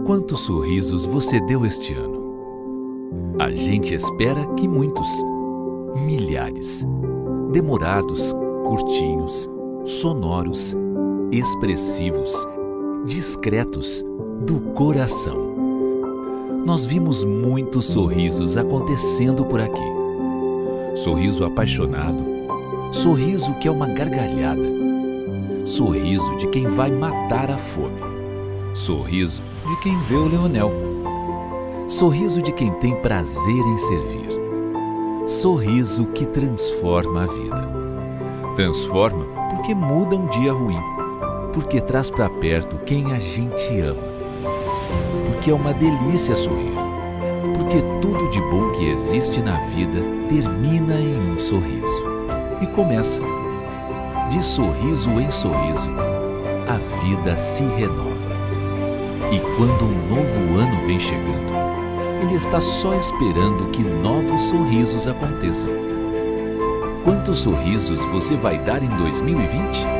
Quantos sorrisos você deu este ano? A gente espera que muitos. Milhares. Demorados, curtinhos, sonoros, expressivos, discretos, do coração. Nós vimos muitos sorrisos acontecendo por aqui. Sorriso apaixonado, sorriso que é uma gargalhada, sorriso de quem vai matar a fome, sorriso de quem vê o Leonel, sorriso de quem tem prazer em servir, sorriso que transforma a vida. Transforma porque muda um dia ruim, porque traz para perto quem a gente ama, porque é uma delícia sorrir, porque tudo de bom que existe na vida termina em um sorriso e começa. De sorriso em sorriso, a vida se renova. E quando um novo ano vem chegando, ele está só esperando que novos sorrisos aconteçam. Quantos sorrisos você vai dar em 2020?